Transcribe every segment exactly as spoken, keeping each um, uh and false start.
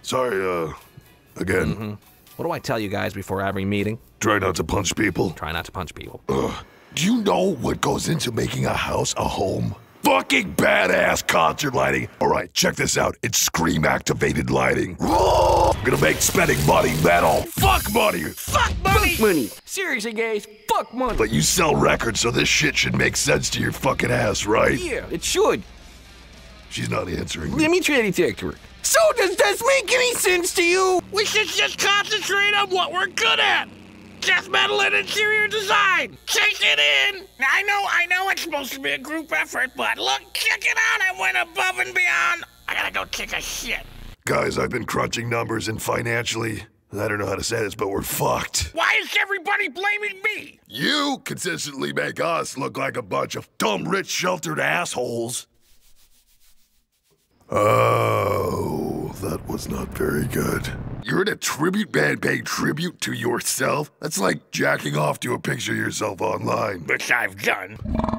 Sorry, uh, again. Mm-hmm. What do I tell you guys before every meeting? Try not to punch people. Try not to punch people. Ugh. Do you know what goes into making a house a home? Fucking badass concert lighting. All right, check this out. It's scream-activated lighting. I'm gonna make spending money metal. Fuck money. Fuck money. Fuck money. Seriously, guys, fuck money. But you sell records, so this shit should make sense to your fucking ass, right? Yeah, it should. She's not answering me. Let me try to talk to her. So does this make any sense to you? We should just concentrate on what we're good at. Death metal and interior design. Take it in. I know, I know it's supposed to be a group effort, but look, check it out. I went above and beyond. I gotta go take a shit. Guys, I've been crunching numbers and financially, I don't know how to say this, but we're fucked. Why is everybody blaming me? You consistently make us look like a bunch of dumb, rich, sheltered assholes. Oh, that was not very good. You're in a tribute band paying tribute to yourself? That's like jacking off to a picture of yourself online. Which I've done.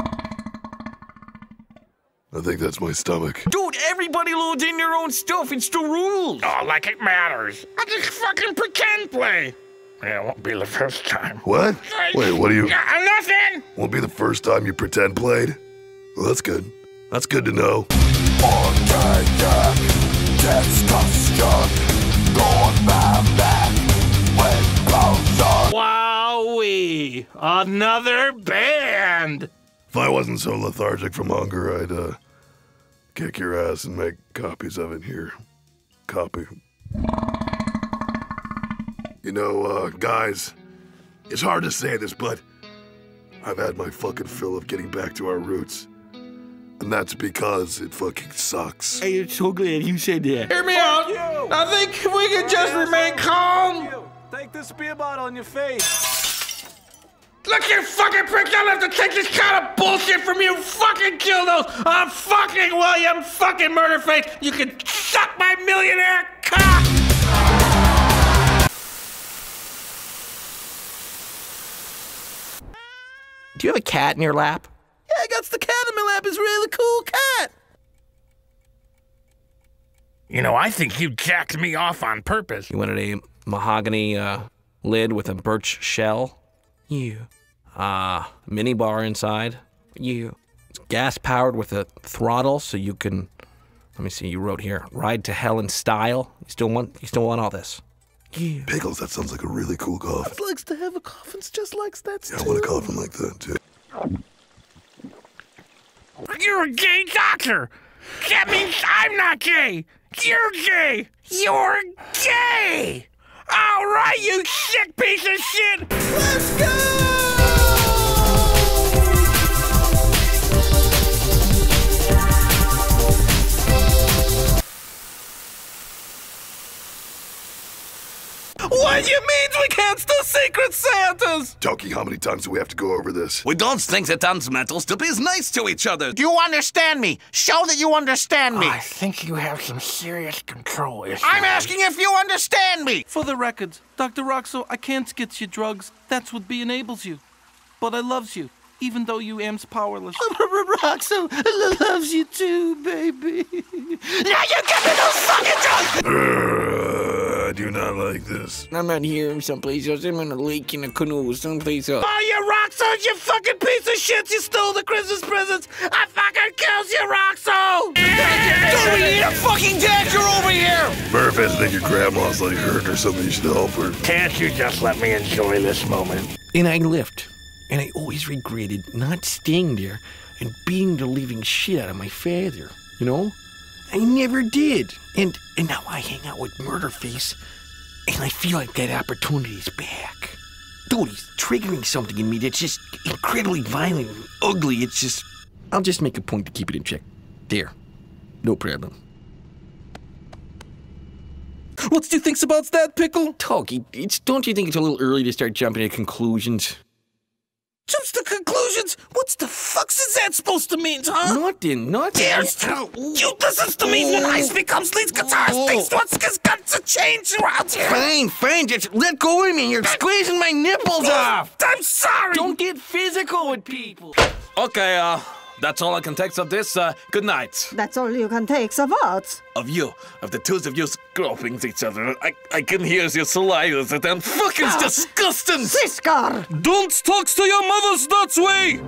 I think that's my stomach. Dude, everybody loads in their own stuff. It's the rules. Oh, like it matters. I just fucking pretend play. Yeah, it won't be the first time. What? Wait, what do you... Uh, nothing! Won't be the first time you pretend played? Well, that's good. That's good to know. Wowee! Another band! If I wasn't so lethargic from hunger, I'd, uh, kick your ass and make copies of it here. Copy. You know, uh, guys, it's hard to say this, but I've had my fucking fill of getting back to our roots. And that's because it fucking sucks. Hey, I'm so glad you said that. Hear me out! I think if we can just remain calm. Take this beer bottle in your face. Look, you fucking prick, I don't have to take this kind of bullshit from you. Fucking kill those. I'm fucking William fucking Murderface. You can suck my millionaire cock. Do you have a cat in your lap? Yeah, I got the cat in my lap. It's a really cool cat. You know, I think you jacked me off on purpose. You wanted a mahogany uh, lid with a birch shell? Yeah. Ah, uh, mini bar inside? Yeah. It's gas powered with a throttle, so you can. Let me see. You wrote here, ride to hell in style. You still want? You still want all this? Yeah. Pickles, that sounds like a really cool coffin. He likes to have a coffin just like that. Yeah, I want a coffin like that too. You're a gay doctor. That means I'm not gay. You're gay. You're gay. All right, you sick piece of shit. Let's go. What do you mean we can't do Secret Santas? Toki, how many times do we have to go over this? We don't think that dance metals to be nice to each other. Do you understand me? Show that you understand me. I think you have some serious control issues. I'm asking if you understand me. For the record, Doctor Roxo, I can't get you drugs. That's what B enables you. But I loves you, even though you am's powerless. Roxo loves you too, baby. Now you give me those fucking drugs! I do not like this. I'm not here someplace else. I'm in a lake in a canoe someplace else. Oh, you Roxo, you fucking piece of shit. You stole the Christmas presents. I fucking kills you, Roxo. Dude, we need a fucking doctor over here. Murph, I think your grandma's like hurt or something. You should help her. Can't you just let me enjoy this moment? And I left. And I always regretted not staying there and beating the living shit out of my father. You know? I never did. And and now I hang out with Murderface, and I feel like that opportunity's back. Dude, he's triggering something in me that's just incredibly violent and ugly. It's just... I'll just make a point to keep it in check. There. No problem. What do you think about that, Pickle? Toki, it's, don't you think it's a little early to start jumping to conclusions? Jumps to conclusions? What the fuck is that supposed to mean, huh? Nothing, nothing. There's to you listens to me when Ice becomes lead guitarist. Thinks what's got to change around here. Fine, fine, just let go of me. You're squeezing my nipples off. I'm sorry. Don't get physical with people. Okay, uh, that's all I can take of this. Uh, good night. That's all you can take of what? Of you, of the two of you groping each other. I, I can hear your saliva. That fucking Ah. disgusting. Siskar! Don't talk to your mothers that way!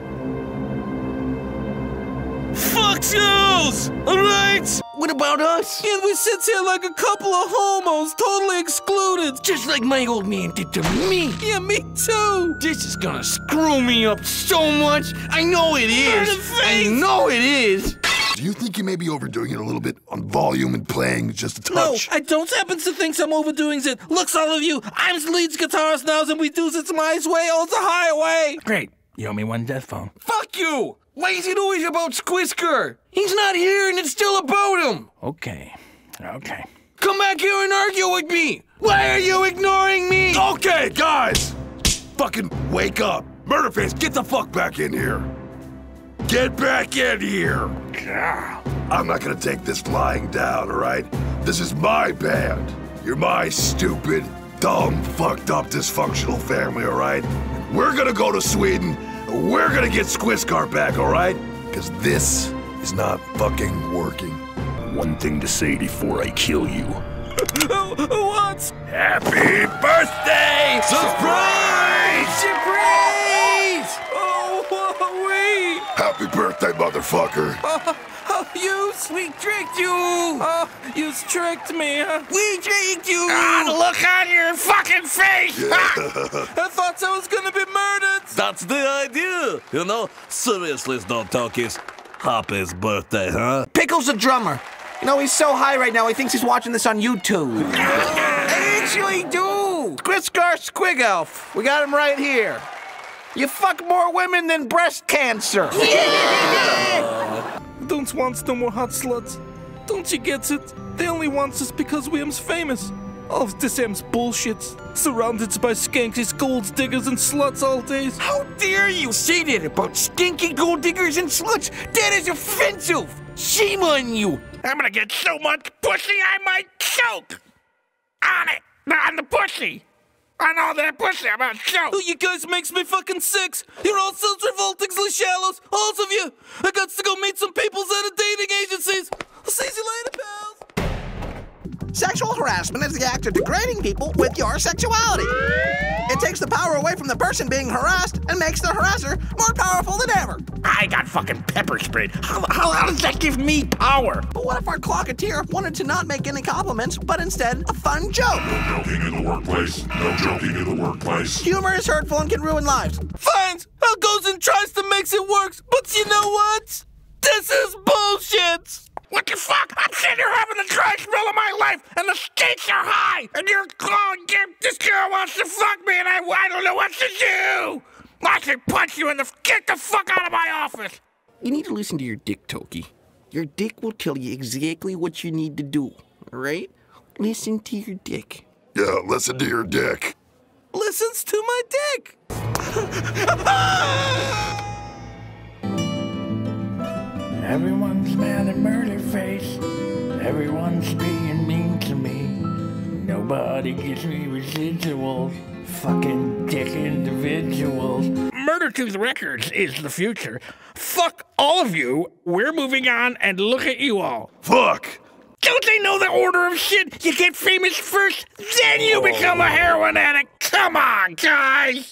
Fuck yous! Alright? What about us? And we sit here like a couple of homos, totally excluded. Just like my old man did to me. Yeah, me too. This is gonna screw me up so much. I know it is. I know it is. Do you think you may be overdoing it a little bit on volume and playing just a No, touch? I don't happen to think I'm overdoing it. Looks, all of you, I'm the lead guitarist now, and we do this my way or the highway. Great. You owe me one death phone. Fuck you. Why is it always about Squisker? He's not here and it's still about him. Okay. Okay. Come back here and argue with me. Why are you ignoring me? Okay, guys! Fucking wake up. Murderface, get the fuck back in here. Get back in here. I'm not gonna take this lying down, all right? This is my band. You're my stupid, dumb, fucked up, dysfunctional family, all right? We're gonna go to Sweden. We're gonna get Squiskar back, all right? Because this is not fucking working. One thing to say before I kill you. What? Happy birthday! Surprise! Surprise! Oh, wait. Happy birthday, motherfucker. Oh, oh, you, We tricked you! oh, you tricked me. Huh? We tricked you! Ah, the look on your fucking face! I thought I was gonna be murdered. That's the idea. You know, seriously, don't talkies. Happy's birthday, huh? Pickle's the drummer. You know, he's so high right now, he thinks he's watching this on YouTube. I actually do! Squiskar Squig Elf. We got him right here. You fuck more women than breast cancer. Don't want no more hot sluts. Don't you get it? They only want us because we am's famous. All of this am's bullshit. Surrounded by skankies, gold diggers, and sluts all days. How dare you say that about stinky gold diggers and sluts? That is offensive! Shame on you! I'm gonna get so much pussy I might choke! On it! On the pussy! On all that pussy, I'm gonna choke! Oh, you guys makes me fucking sick. You're all so revoltingly shallows, all of you. I got to go meet some peoples at a dating agencies. I'll see you later, pals. Sexual harassment is the act of degrading people with your sexuality. It takes the power away from the person being harassed and makes the harasser more powerful than ever. I got fucking pepper sprayed. How, how, how does that give me power? But what if our clocketeer wanted to not make any compliments, but instead a fun joke? No joking in the workplace. No joking in the workplace. Humor is hurtful and can ruin lives. Fine. I'll goes and tries to make it work, but you know what? This is bullshit. What the fuck? I'm sitting here having the dry spell of my life, and the stakes are high, and you're calling, this girl wants to fuck me, and I, I don't know what to do! I should punch you in the, get the fuck out of my office! You need to listen to your dick, Toki. Your dick will tell you exactly what you need to do, alright? Listen to your dick. Yeah, listen to your dick. Listens to my dick. Everyone's mad at murder face. Everyone's being mean to me. Nobody gives me residuals. Fucking dick individuals. Murder Tooth Records is the future. Fuck all of you. We're moving on, and look at you all. Fuck! Don't they know the order of shit? You get famous first, then you become a heroin addict. Come on, guys.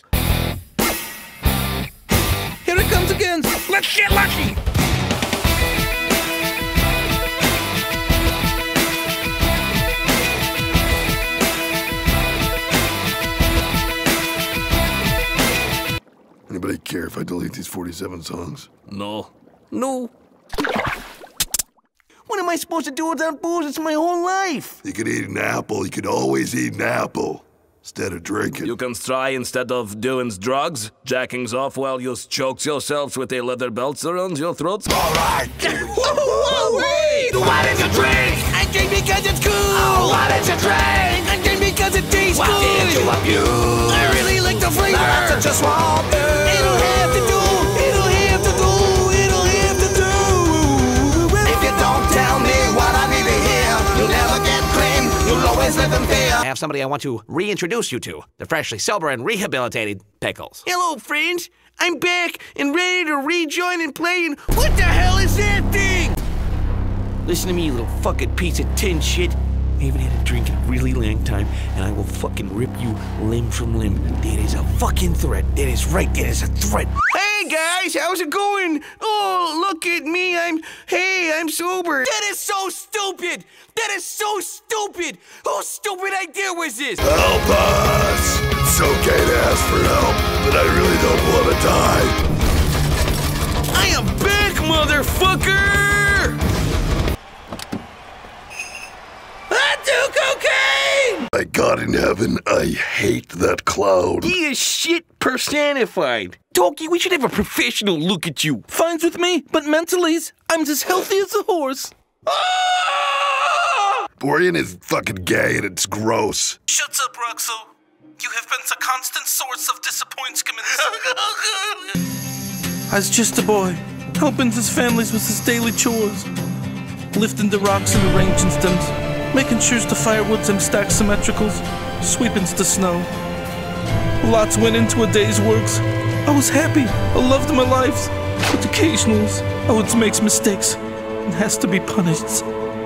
Here it comes again. Let's get lucky. Anybody care if I delete these forty-seven songs? No. No. What am I supposed to do without booze? It's my whole life. You could eat an apple. You could always eat an apple instead of drinking. You can try instead of doing drugs, jackings off while you choke yourselves with a leather belts around your throats. All right. Whoa, whoa, wait! Why did you drink? I drink because it's cool. Oh, why did you drink? I drink because it tastes What good. did you abuse? I really like the flavor. That's just small bit. It'll have to do. It'll have to do. It'll have to do. If you don't tell me what I need to hear, you'll never get clean. You'll always live in fear. I have somebody I want to reintroduce you to. The freshly sober and rehabilitated Pickles. Hello, friends. I'm back and ready to rejoin and play, and what the hell is that thing? Listen to me, you little fucking piece of tin shit. I haven't had a drink in a really long time, and I will fucking rip you limb from limb. That is a fucking threat. That is right, that is a threat. Hey guys, how's it going? Oh, look at me, I'm, hey, I'm sober. That is so stupid! That is so stupid! Whose stupid idea was this? Help us! It's okay to ask for help, but I really don't want to die. I am back, motherfucker! I do cocaine! My God in heaven, I hate that clown. He is shit personified. Toki, we should have a professional look at you. Fines with me, but mentally, I'm as healthy as a horse. Ah! Orion is fucking gay and it's gross. Shut up, Roxo. You have been a constant source of disappointment. I was just a boy, helping his families with his daily chores. Lifting the rocks and arranging stems, making sure the firewoods and stack symmetricals, sweeping the snow. Lots went into a day's works. I was happy, I loved my life, but occasionally I would make mistakes and has to be punished.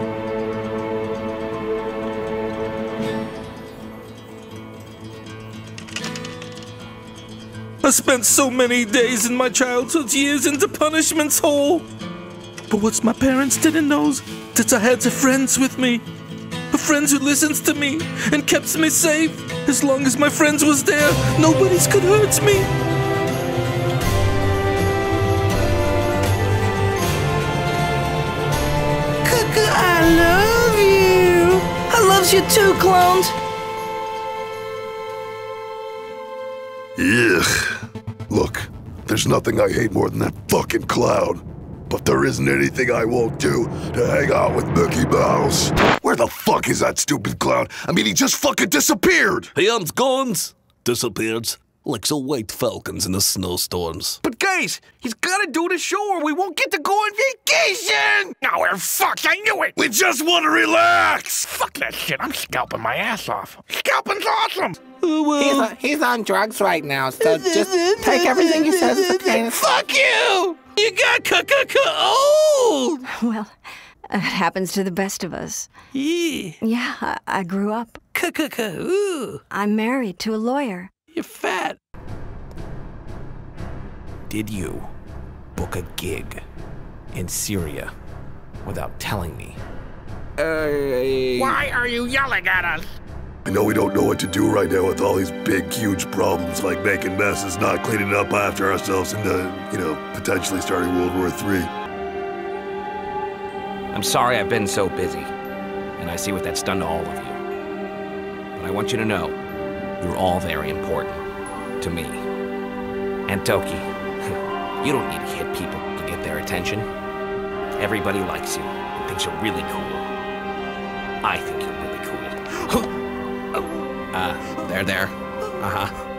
I spent so many days in my childhood years in the punishment's hole. But what my parents didn't know is that I had the friends with me. A friends who listens to me and kept me safe. As long as my friends was there, nobody's could hurt me. Cuckoo, I love you. I loves you too, clones. Ugh. Look, there's nothing I hate more than that fucking clown. But there isn't anything I won't do to hang out with Mickey Mouse. Where the fuck is that stupid clown? I mean, he just fucking disappeared. He owns guns. Disappeared. Like so white falcons in the snowstorms. But guys, he's gotta do the show or we won't get to go on vacation! Now we're fucked, I knew it! We just want to relax. Fuck that shit, I'm scalping my ass off. Scalping's awesome! He's, a, he's on drugs right now, so just take everything he says with a grain of salt. Fuck you! You got c-c-c-old! Well, it happens to the best of us. Yeah. Yeah, I, I grew up. C-c-c-ooh. I'm married to a lawyer. You're fat. Did you book a gig in Syria without telling me? Uh, Why are you yelling at us? I know we don't know what to do right now with all these big, huge problems like making messes, not cleaning up after ourselves, and, uh, you know, potentially starting World War Three. I'm sorry I've been so busy, and I see what that's done to all of you. But I want you to know, you're all very important to me. And Toki, you don't need to hit people to get their attention. Everybody likes you and thinks you're really cool. I think you're really cool. Uh, there, there. Uh-huh.